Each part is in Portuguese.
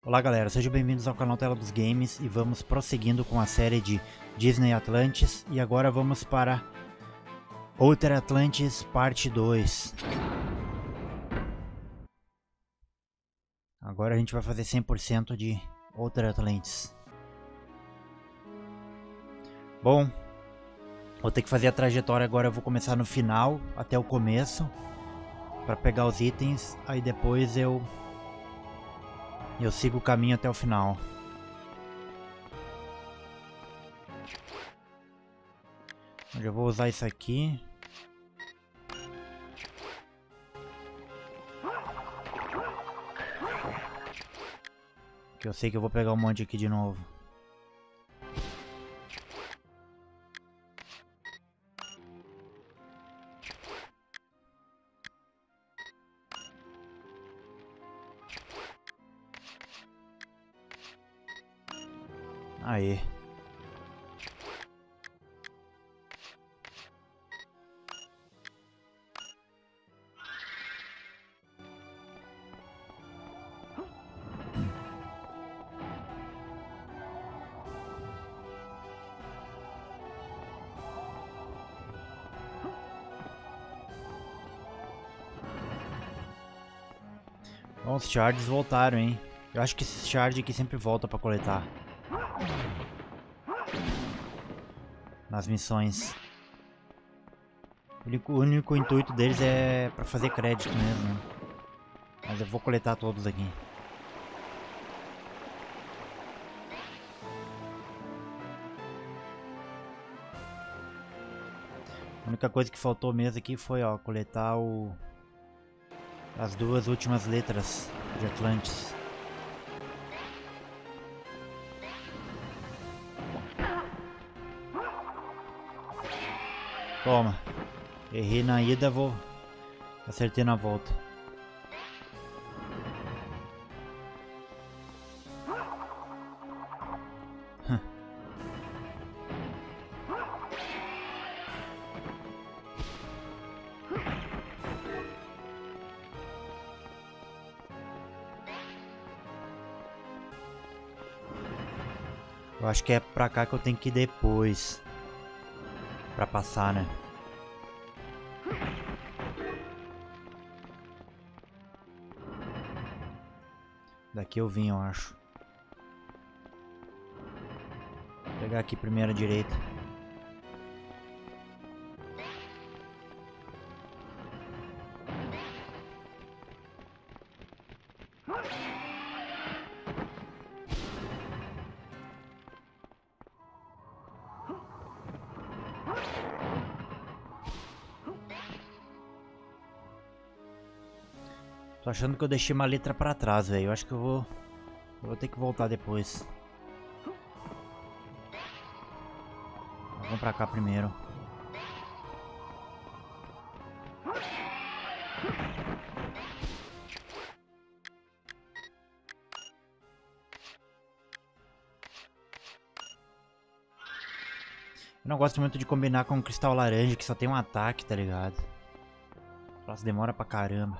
Olá galera, sejam bem-vindos ao canal Tela dos Games e vamos prosseguindo com a série de Disney Atlantis e agora vamos para Outer Atlantis parte 2. Agora a gente vai fazer 100% de Outer Atlantis. Bom, vou ter que fazer a trajetória agora, eu vou começar no final até o começo para pegar os itens, aí depois eu sigo o caminho até o final. Eu já vou usar isso aqui. Que eu sei que eu vou pegar um monte aqui de novo. Aê. Bom, os shards voltaram, hein? Eu acho que esse shard aqui sempre volta pra coletar nas missões. O único intuito deles é pra fazer crédito mesmo, né? Mas eu vou coletar todos aqui. A única coisa que faltou mesmo aqui foi, ó, coletar as duas últimas letras de Atlantis. Toma. Errei na ida, acertei na volta. Eu acho que é pra cá que eu tenho que ir depois. Pra passar, né? Daqui eu vim, eu acho. Vou pegar aqui primeiro a direita. Tô achando que eu deixei uma letra pra trás, velho. Eu acho que eu vou ter que voltar depois. Vamos pra cá primeiro. Eu não gosto muito de combinar com o cristal laranja, que só tem um ataque, tá ligado? Nossa, demora pra caramba.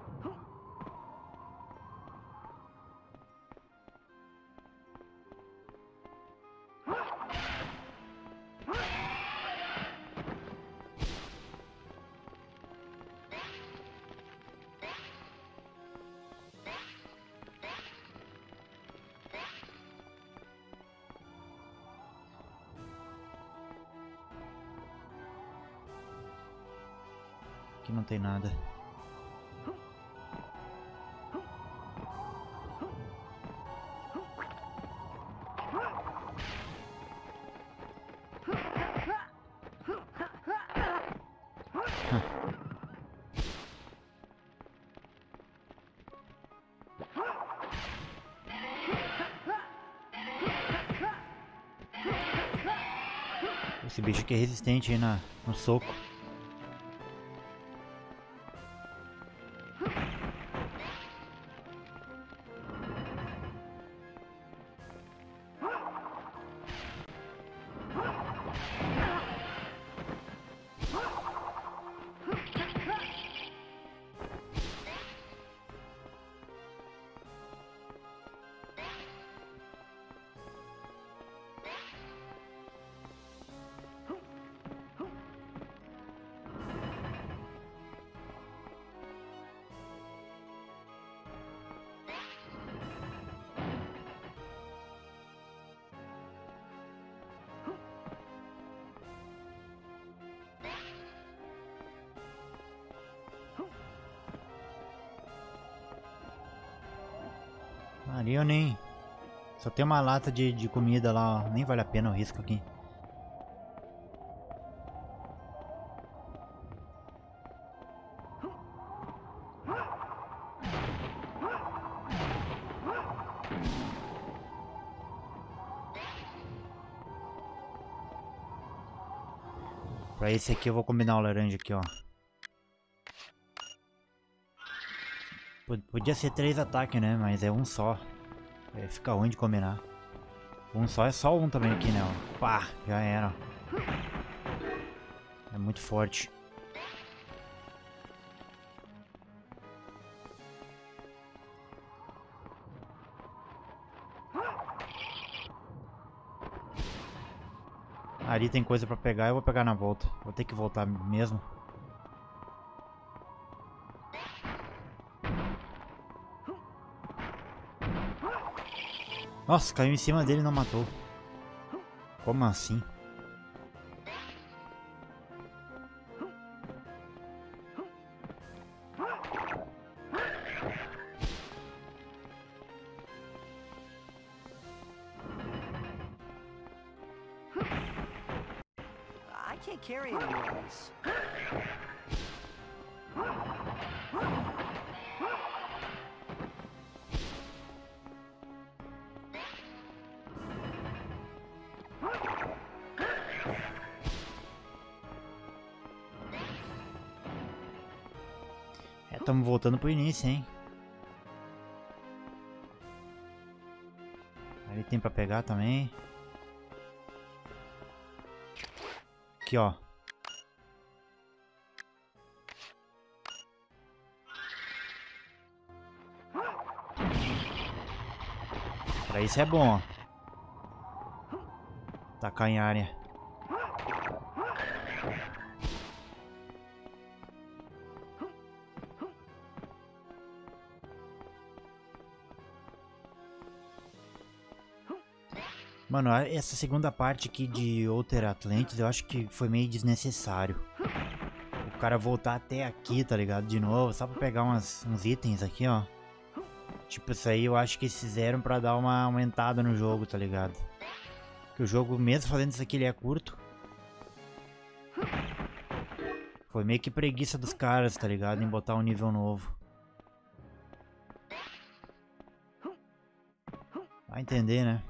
Aqui não tem nada. Esse bicho aqui é resistente aí no soco. Ali eu nem... Só tem uma lata de comida lá, ó. Nem vale a pena o risco aqui. Pra esse aqui eu vou combinar o laranja aqui, ó. Podia ser 3 ataques, né? Mas é um só. Aí fica ruim de combinar. Um só é só um também aqui, né? Ó. Pá, já era. É muito forte. Ali tem coisa pra pegar, eu vou pegar na volta. Vou ter que voltar mesmo. Nossa, caiu em cima dele e não matou. Como assim? I can't carry any more of these. Estamos voltando pro início, hein? Ali tem pra pegar também. Aqui, ó. Pra isso é bom, ó. Tacar em área. Mano, essa segunda parte aqui de Outer Atlantis eu acho que foi meio desnecessário. O cara voltar até aqui, tá ligado? De novo, só pra pegar uns itens aqui, ó. Tipo, isso aí eu acho que eles fizeram pra dar uma aumentada no jogo, tá ligado? Porque o jogo, mesmo fazendo isso aqui, ele é curto. Foi meio que preguiça dos caras, tá ligado? Em botar um nível novo. Vai entender, né?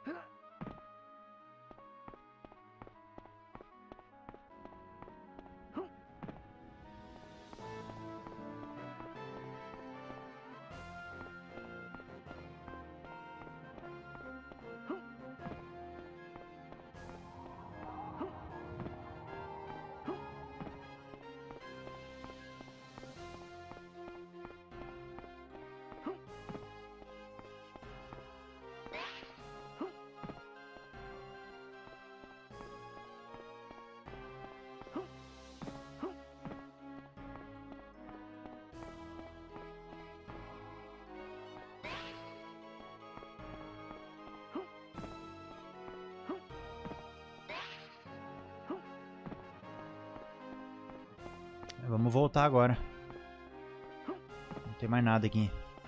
Vamos voltar agora. Não tem mais nada aqui.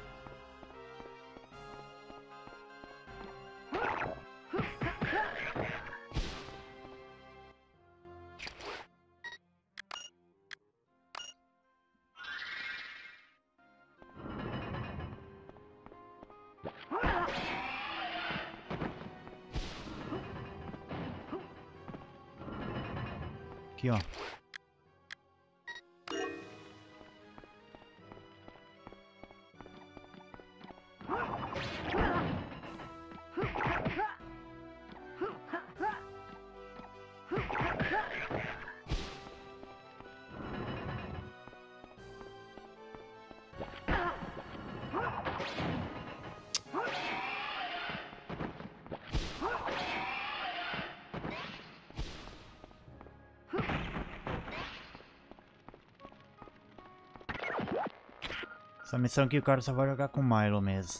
Aqui, ó. Essa missão aqui o cara só vai jogar com o Milo mesmo.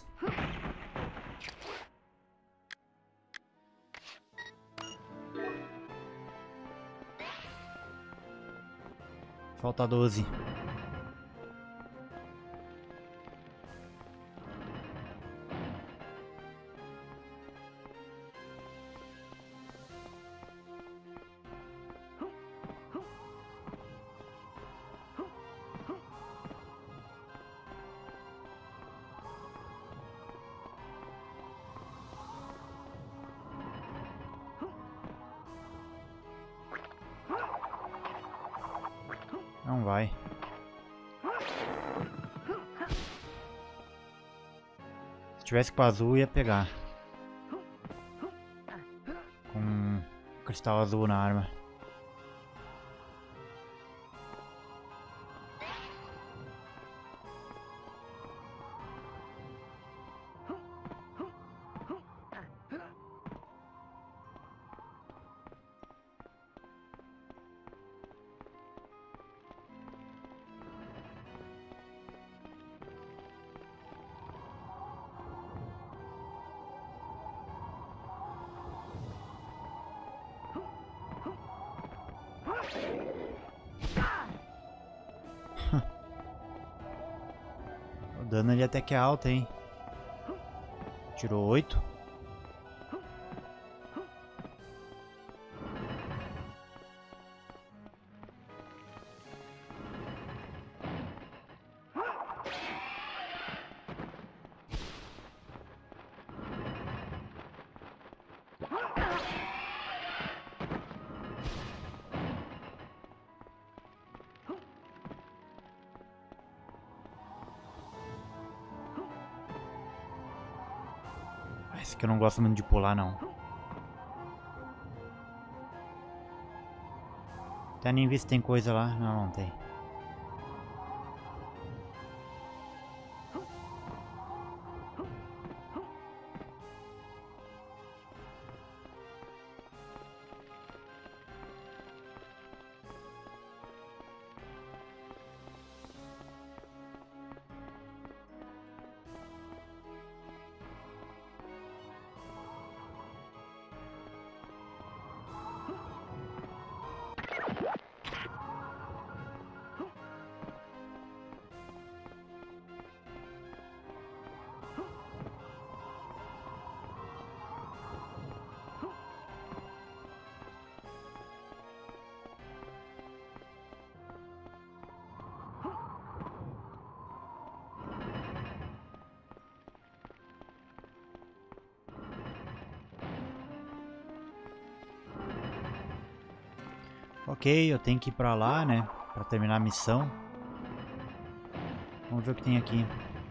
Falta 12. Não vai. Se tivesse com azul, ia pegar. Com cristal azul na arma. O dano ali até que é alto, hein? Tirou 8. Esse aqui eu não gosto muito de pular, não. Até nem vi se tem coisa lá. Não, não tem. Ok, eu tenho que ir pra lá, né? Pra terminar a missão. Vamos ver o que tem aqui.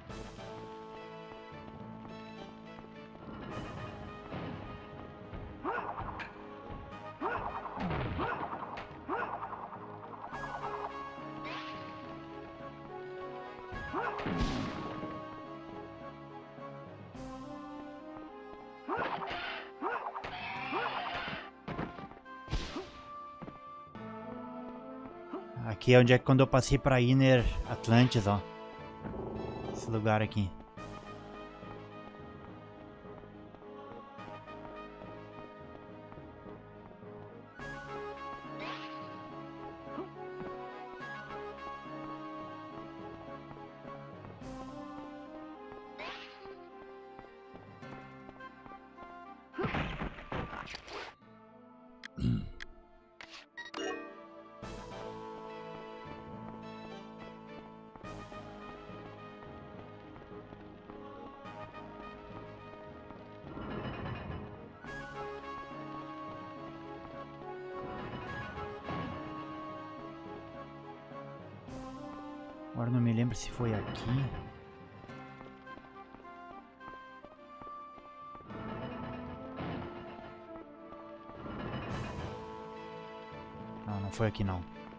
Aqui é onde é quando eu passei pra Inner Atlantis, ó. Esse lugar aqui. Agora não me lembro se foi aqui. Não, não foi aqui não.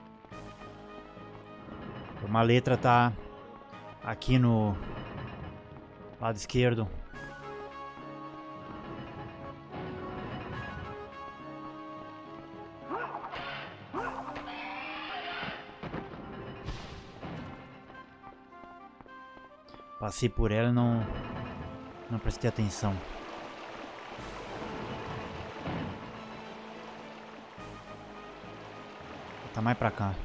Uma letra tá aqui no lado esquerdo. Passei por ela e não prestei atenção. Tá mais pra cá.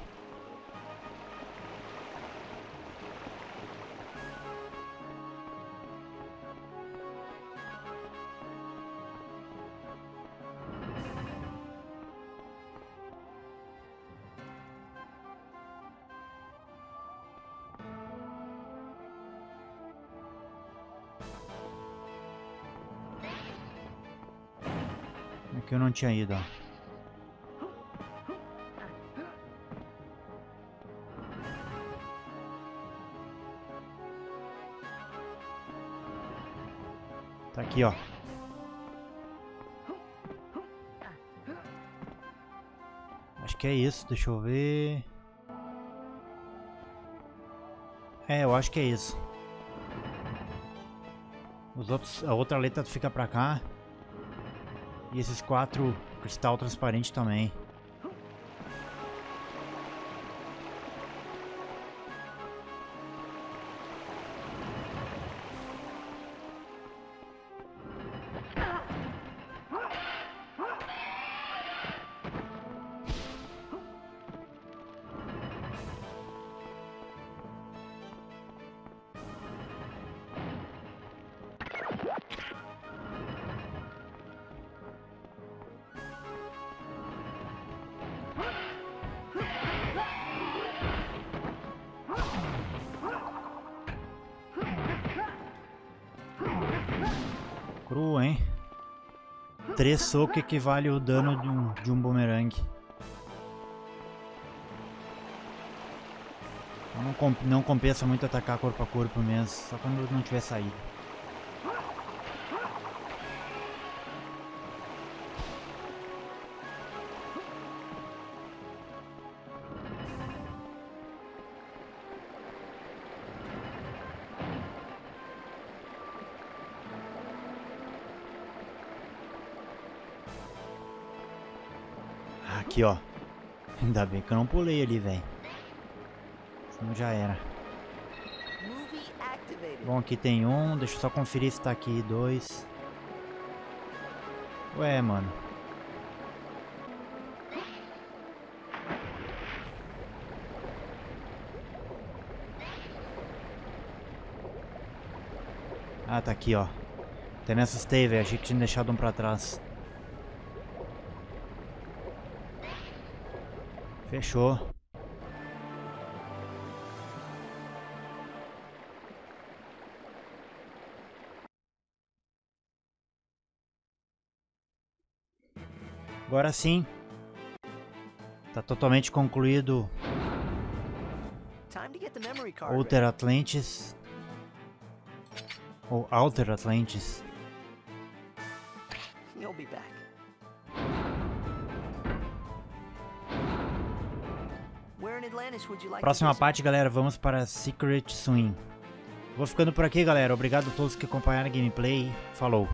Aqui eu não tinha ido, ó. Aqui, ó. Acho que é isso, deixa eu ver. É, eu acho que é isso. Os outros, a outra letra fica pra cá. E esses 4 cristal transparente também. Cru, hein? 3 socos equivale ao dano de um bumerangue. Não compensa muito atacar corpo a corpo mesmo, só quando não tiver saída. Aqui, ó. Ainda bem que eu não pulei ali, velho. Senão já era. Bom, aqui tem um. Deixa eu só conferir se tá aqui 2. Ué, mano. Ah, tá aqui, ó. Tem nessas stay, velho. Achei que tinha deixado um pra trás. Fechou. Agora sim. Tá totalmente concluído Outer Atlantis. Ou Outer Atlantis. You'll be back. Próxima parte, galera, vamos para Secret Swing. Vou ficando por aqui, galera. Obrigado a todos que acompanharam a gameplay. Falou!